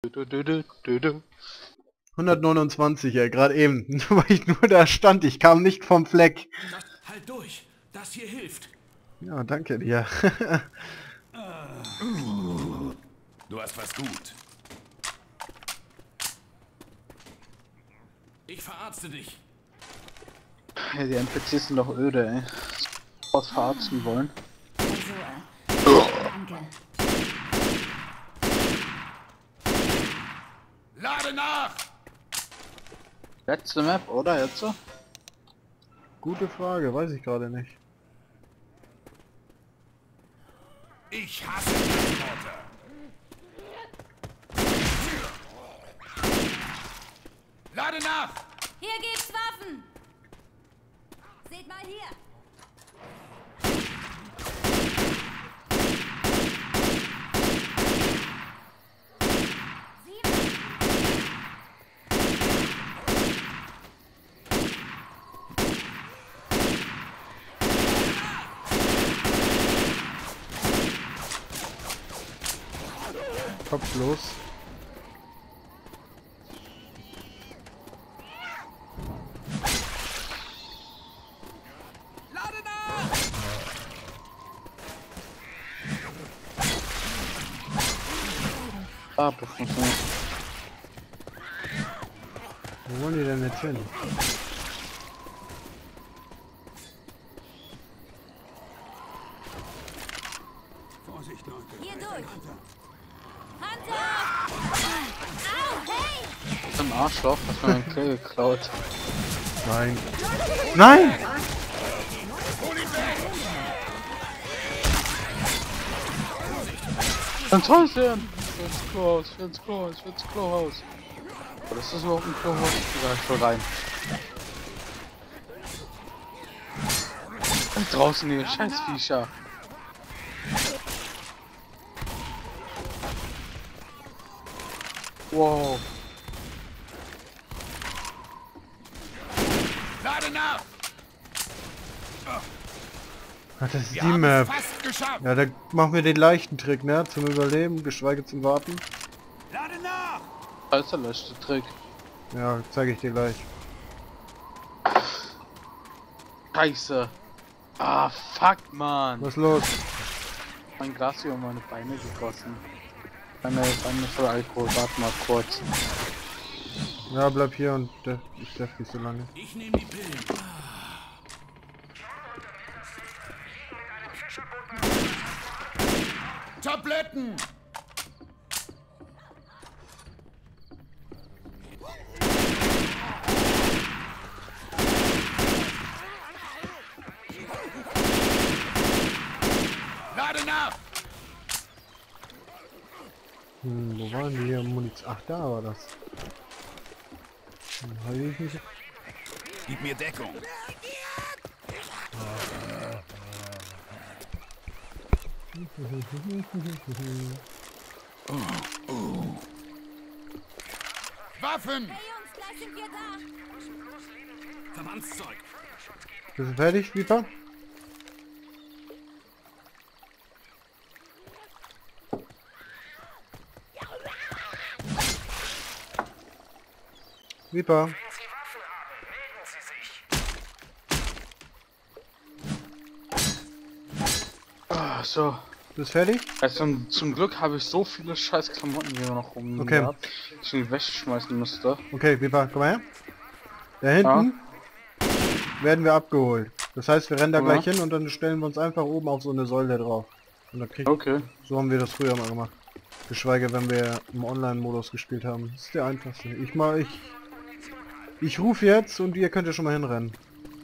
129, ja, gerade eben. Weil ich nur da stand, ich kam nicht vom Fleck. Halt durch, das hier hilft. Ja, danke dir. Du hast was gut. Ich verarzte dich. Ja, die NPCs sind doch öde, ey. Was verarzten wollen. Danke. Lade nach! Letzte Map, oder? Jetzt so? Gute Frage, weiß ich gerade nicht. Ich hasse Transporter. Lade nach! Hier gibt's Waffen! Seht mal hier! Kopflos. Lade nach! Ah, das funktioniert. Wo wollen die denn jetzt hin? Vorsicht, Leute. Hier durch! Hunter! Au, hey! So ein Arschloch hat mir einen Kill geklaut. Nein. Nein! Ein Teufel! Ich will ins Klo, ich will ins Klo, ich will ins Klohaus. Oh, das ist überhaupt ein Klohaus? Ja, ich will rein. Und draußen die Scheißviecher. Wow. Lade nach! Ach, das ist Wir die haben Map. es fast geschafft! Ja, da machen wir den leichten Trick, ne? Zum Überleben, geschweige zum Warten. Lade nach! Das ist der letzte Trick. Ja, zeige ich dir gleich. Scheiße. Ah, fuck, man. Was ist los? Mein Glas hier um meine Beine gegossen. Meine Beine voll Alkohol. Warte mal kurz. Ja, bleib hier und ich darf nicht so lange. Ich nehme die Pillen. Tabletten! Lade nach! Wo waren die hier? Munition? Ach, da war das. Heil ich mich? Gib mir Deckung. Waffen! Hey Jungs, gleich sind wir da! Verbandszeug. Bist du fertig, Viper? Viper. Ah, so. Bist du fertig? Also, zum Glück habe ich so viele scheiß Klamotten hier noch rum. Okay. Gehabt, die ich in die Wäsche schmeißen müsste. Okay, Viper, komm mal her. Da hinten werden wir abgeholt. Das heißt, wir rennen da Ja. gleich hin und dann stellen wir uns einfach oben auf so eine Säule drauf. Und dann kriegen Okay. So haben wir das früher mal gemacht. Geschweige, wenn wir im Online-Modus gespielt haben. Das ist der einfachste. Ich rufe jetzt und ihr könnt ja schon mal hinrennen.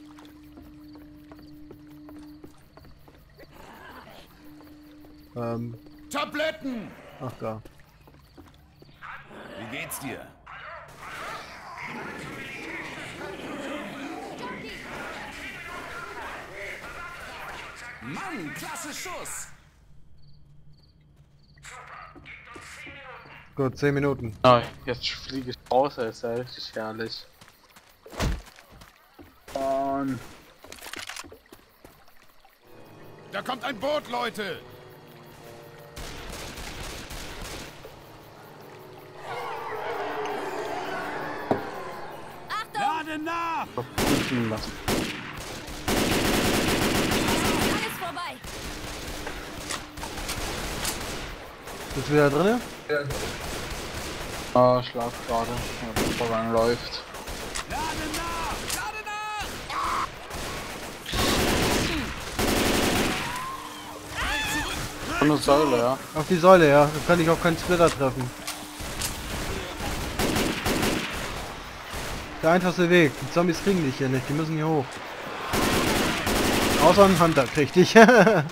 Tabletten! Ach da. Wie geht's dir? Mann, klasse Schuss! Gut, 10 Minuten. Ah, jetzt fliege ich raus, das ist ja richtig herrlich. Und Da kommt ein Boot, Leute! Verprügeln lassen. Alles vorbei. Bist du wieder drinne? Ah, schlaf gerade. Ja, bevor man läuft. Eine Säule, ja. Auf die Säule, ja. Da kann ich auch keinen Splitter treffen. Der einfachste Weg. Die Zombies kriegen dich hier nicht. Die müssen hier hoch. Außer ein Hunter kriegt dich. Und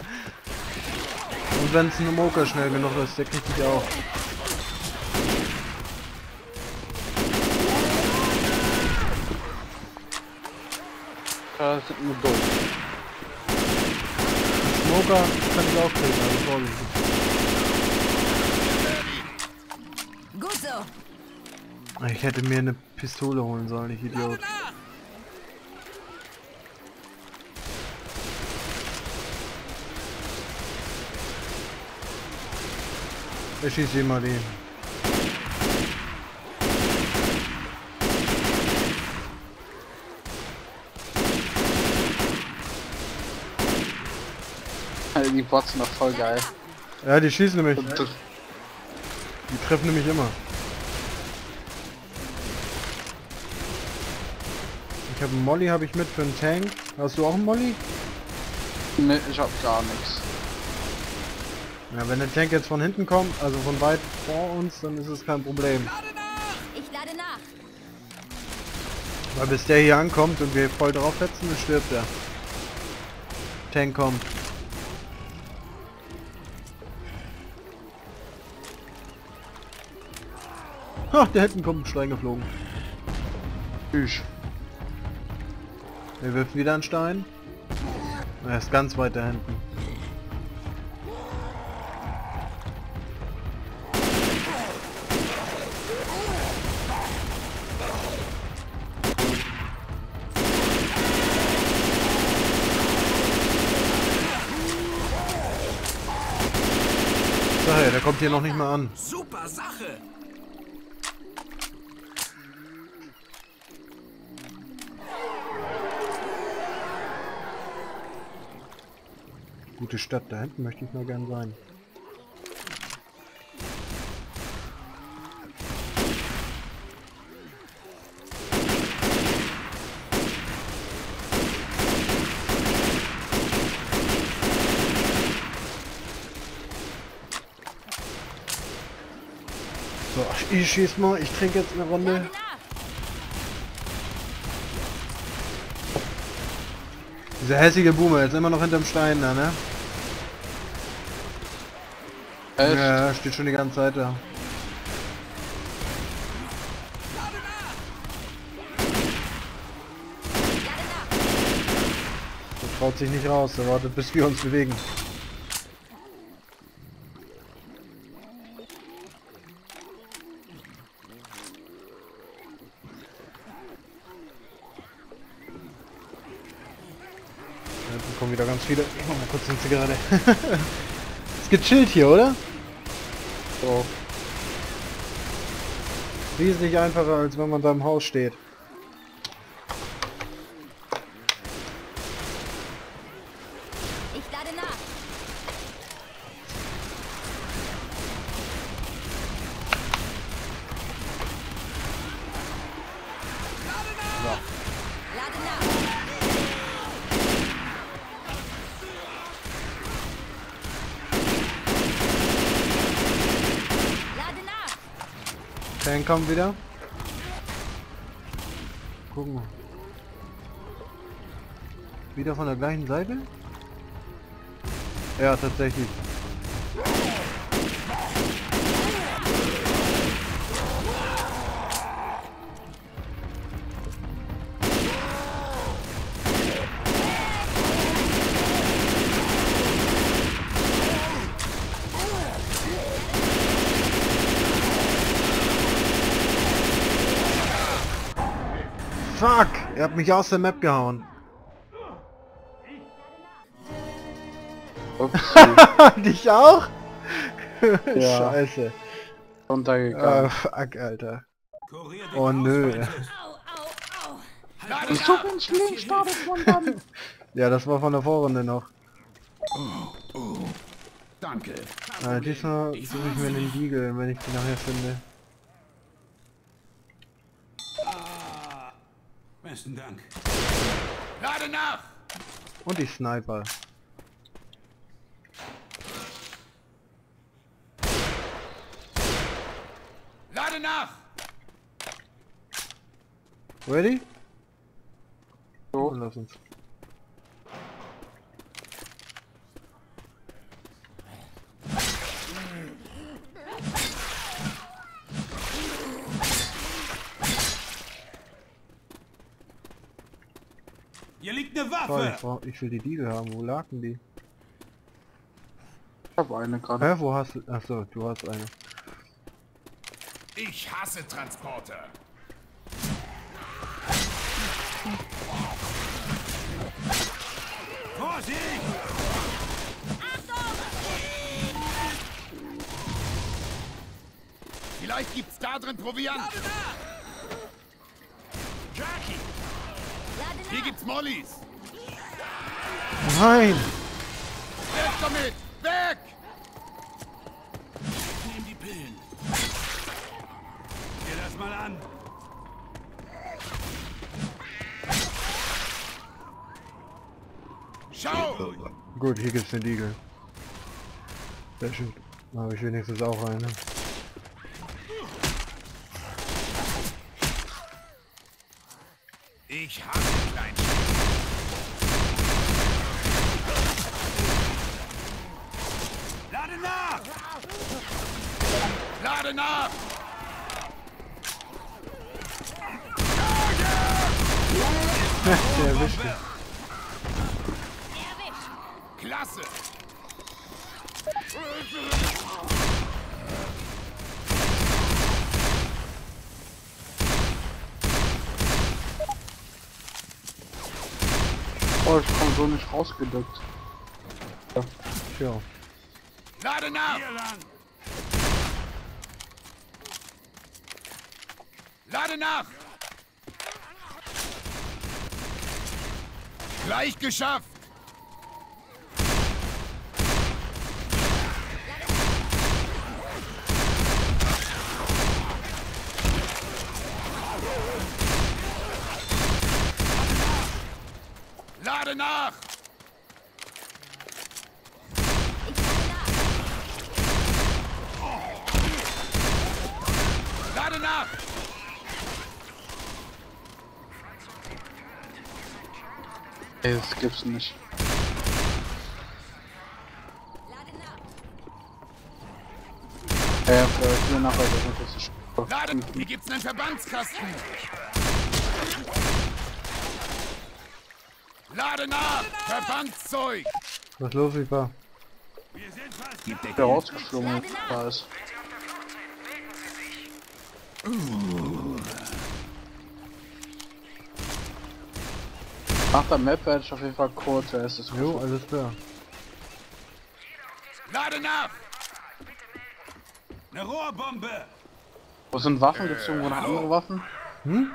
wenn es ein Moker schnell genug ist, der kriegt dich auch. Das sind nur doof. Smoker kann ich auch kriegen, also vorsichtig. Gut so. Ich hätte mir eine Pistole holen sollen, ich Idiot. Ich schieße immer den. Also die Bots sind doch voll geil. Ja, die schießen nämlich. Und Die treffen nämlich immer. Ich habe einen Molly, habe ich mit für einen Tank. Hast du auch einen Molly? ne, ich hab gar nichts. Ja, wenn der Tank jetzt von hinten kommt, also von weit vor uns, dann ist es kein Problem. Ich lade nach. Weil bis der hier ankommt und wir voll draufsetzen, dann stirbt er. Tank kommt. Ha, der hinten kommt ein Stein geflogen. Tschüss. Er wirft wieder einen Stein. Er ist ganz weit da hinten. So, hey, der kommt hier noch nicht mal an. Super Sache! Gute Stadt, da hinten möchte ich mal gern sein. So, ich schieß mal, ich trinke jetzt eine Runde. Lade nach. Dieser hässliche Boomer, jetzt immer noch hinterm Stein da, ne? Echt? Ja, steht schon die ganze Zeit da. Der traut sich nicht raus, der wartet bis wir uns bewegen. Jetzt kommen wieder ganz viele. Ich mach mal kurz eine Zigarette. Ist gechillt hier, oder? So. Wesentlich einfacher, als wenn man da im Haus steht. Ich lade nach. Lade nach. Lade nach. Tank kommt wieder. Gucken wir. Wieder von der gleichen Seite? Ja, tatsächlich. Fuck! Er hat mich aus der Map gehauen. Ups, Dich auch? Ja. Scheiße. runtergegangen. Fuck, Alter. Kurier Oh nö. Au, au, au. Lade So nach! ganz schlimm startet man dann. Ja, das war von der Vorrunde noch. Danke. Diesmal suche ich mir den Deagle, wenn ich die nachher finde. Besten Dank. Lade nach! Und die Sniper. Lade nach! Ready? So. Dann lass uns. Hier liegt eine Oh, Waffe. ich will die Deagle haben. Wo lagen die? Ich hab eine gerade. Hä, wo hast du? Achso, du hast eine. Ich hasse Transporter. Vorsicht! Vielleicht gibt's da drin Proviant. Jackie! Hier gibt's Mollys. Nein! Weg damit! Weg! Nehm die Pillen. Dir das mal an. Schau! Gut, hier gibt's den Deagle. Sehr schön. Da habe ich wenigstens auch eine. Ich hasse Kleinschmied. Lade nach! Lade nach! Der erwischt mich. Klasse! Oh, ich komm so nicht rausgedeckt. Tja. Lade nach! Hier lang! Lade nach! Gleich geschafft! Lade nach! Lade nach! Ey, das gibt's nicht. Hier nachher, das ist Lade! Hier gibt's einen Verbandskasten! Lade nach! Verbandszeug! Was ist los, Viper? Wir sind fast der rausgeflogen da ist. Nach der Map werde ich auf jeden Fall kurz, es ist Jo, alles klar. Lade nach! eine Rohrbombe. Wo sind Waffen? Gibt's irgendwo noch andere Waffen? Hm?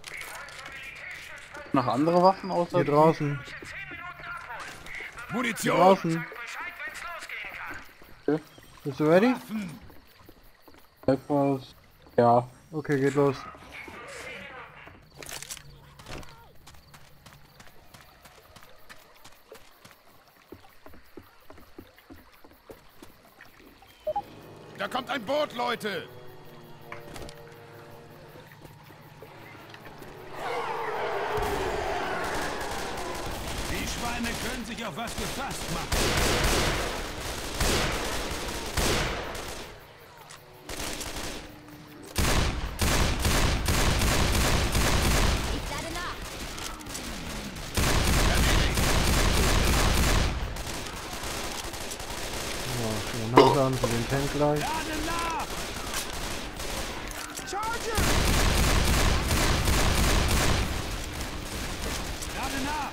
Noch andere Waffen außer Hier draußen. Munition! Draußen. Okay. Bist du ready? Etwas. Ja. Okay, geht los. Da kommt ein Boot, Leute! Die Schweine können sich auf was gefasst machen. Ich lade nach. Ja, schön langsam für den Tank gleich. Lade nach! Lade nach!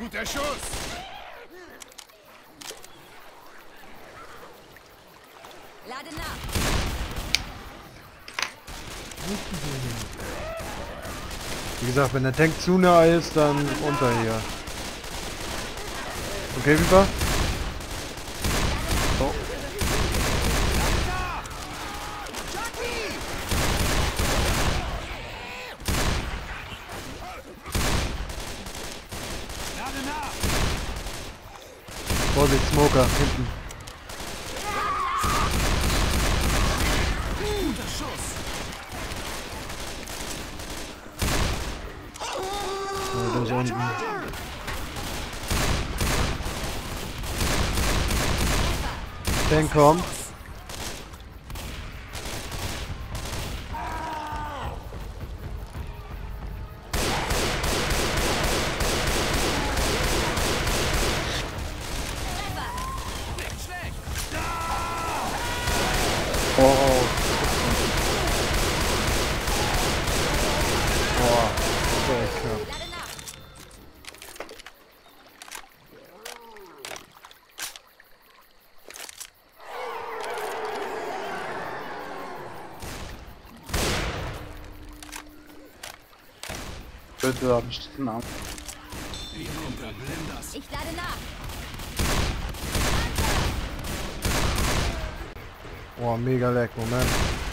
Guter Schuss. Lade nach. Wie gesagt, wenn der Tank zu nah ist, dann runter hier. Okay, Viper? Oh. Lade nach! Vorsicht, Smoker, hinten. Guter Schuss! Oh, da ist unten. Tank kommt. Oh. Boah, so knapp. Lade nach. Bitte, hab ich den Arm. Ich lade nach. Boah, mega leck, Moment.